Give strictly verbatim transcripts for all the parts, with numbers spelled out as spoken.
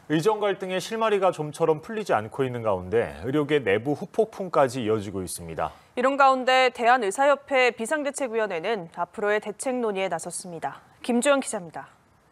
의정 갈등의 실마리가 좀처럼 풀리지 않고 있는 가운데 의료계 내부 후폭풍까지 이어지고 있습니다. 이런 가운데 대한의사협회 비상대책위원회는 앞으로의 대책 논의에 나섰습니다. 김주영 기자입니다.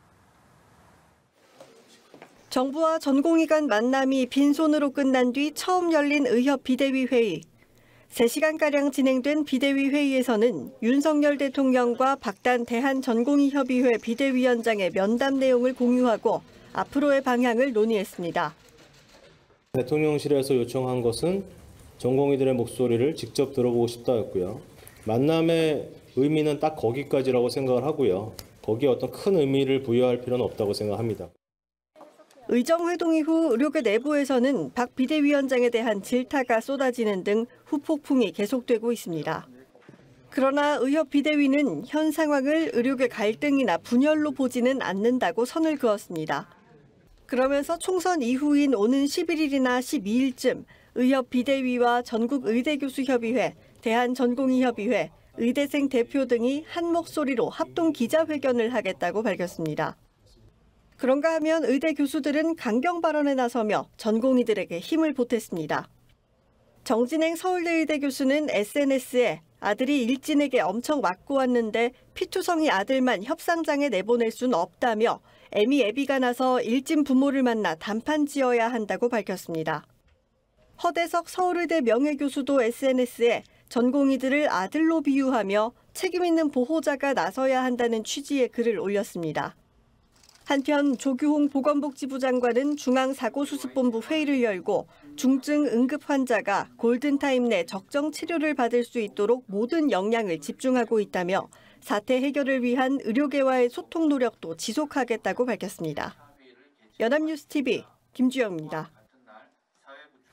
정부와 전공의 간 만남이 빈손으로 끝난 뒤 처음 열린 의협 비대위 회의. 세 시간가량 진행된 비대위 회의에서는 윤석열 대통령과 박단 대한전공의협의회 비대위원장의 면담 내용을 공유하고 앞으로의 방향을 논의했습니다. 대통령실에서 요청한 것은 전공의들의 목소리를 직접 들어보고 싶다였고요. 만남의 의미는 딱 거기까지라고 생각을 하고요. 거기에 어떤 큰 의미를 부여할 필요는 없다고 생각합니다. 의정회동 이후 의료계 내부에서는 박 비대위원장에 대한 질타가 쏟아지는 등 후폭풍이 계속되고 있습니다. 그러나 의협 비대위는 현 상황을 의료계 갈등이나 분열로 보지는 않는다고 선을 그었습니다. 그러면서 총선 이후인 오는 십일일이나 십이일쯤 의협 비대위와 전국의대교수협의회, 대한전공의협의회, 의대생 대표 등이 한 목소리로 합동 기자회견을 하겠다고 밝혔습니다. 그런가 하면 의대 교수들은 강경 발언에 나서며 전공의들에게 힘을 보탰습니다. 정진행 서울대의대 교수는 에스엔에스에 아들이 일진에게 엄청 맞고 왔는데 피투성이 아들만 협상장에 내보낼 순 없다며 애미 애비가 나서 일진 부모를 만나 단판 지어야 한다고 밝혔습니다. 허대석 서울의대 명예교수도 에스엔에스에 전공의들을 아들로 비유하며 책임 있는 보호자가 나서야 한다는 취지의 글을 올렸습니다. 한편 조규홍 보건복지부 장관은 중앙사고수습본부 회의를 열고 중증 응급 환자가 골든타임 내 적정 치료를 받을 수 있도록 모든 역량을 집중하고 있다며 사태 해결을 위한 의료계와의 소통 노력도 지속하겠다고 밝혔습니다. 연합뉴스티비 김주영입니다.